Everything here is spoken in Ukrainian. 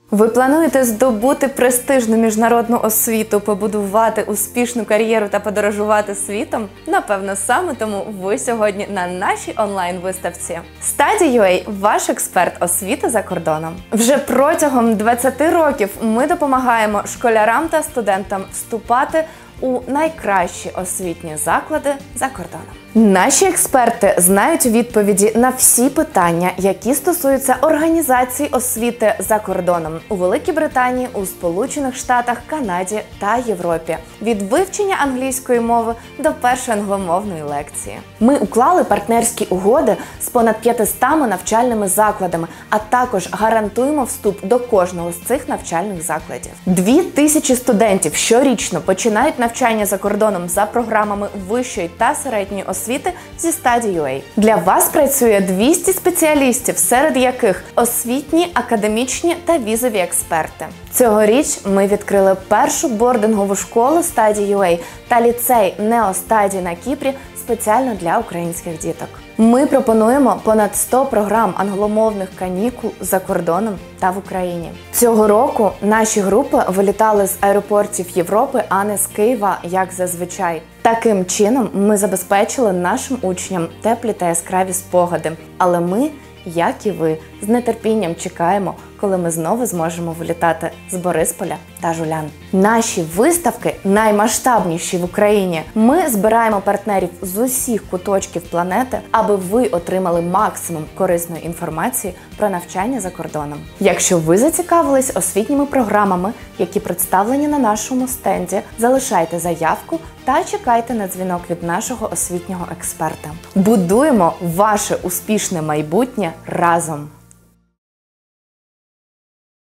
Ви плануєте здобути престижну міжнародну освіту, побудувати успішну кар'єру та подорожувати світом? Напевно, саме тому ви сьогодні на нашій онлайн-виставці. Study.ua – ваш експерт освіти за кордоном. Вже протягом 20 років ми допомагаємо школярам та студентам вступати у найкращі освітні заклади за кордоном. Наші експерти знають відповіді на всі питання, які стосуються організації освіти за кордоном у Великій Британії, у Сполучених Штатах, Канаді та Європі. Від вивчення англійської мови до першої англомовної лекції. Ми уклали партнерські угоди з понад 500 навчальними закладами, а також гарантуємо вступ до кожного з цих навчальних закладів. 2000 студентів щорічно починають навчання за кордоном за програмами вищої та середньої освіти зі Study.ua. Для вас працює 200 спеціалістів, серед яких освітні, академічні та візові експерти. Цьогоріч ми відкрили першу бордингову школу Study.ua та ліцей Неостаді на Кіпрі спеціально для українських діток. Ми пропонуємо понад 100 програм англомовних канікул за кордоном та в Україні. Цього року наші групи вилітали з аеропортів Європи, а не з Києва, як зазвичай. Таким чином ми забезпечили нашим учням теплі та яскраві спогади. Але ми, як і ви, з нетерпінням чекаємо, коли ми знову зможемо вилітати з Борисполя та Жулян. Наші виставки наймасштабніші в Україні. Ми збираємо партнерів з усіх куточків планети, аби ви отримали максимум корисної інформації про навчання за кордоном. Якщо ви зацікавились освітніми програмами, які представлені на нашому стенді, залишайте заявку та чекайте на дзвінок від нашого освітнього експерта. Будуємо ваше успішне майбутнє разом!